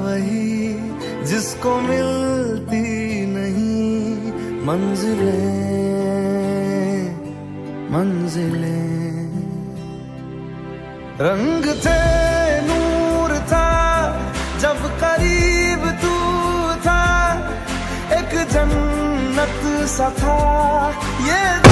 वही जिसको मिलती नहीं मंजिलें मंजिलें। रंग थे नूर था जब करीब तू था, एक जन्नत सा था ये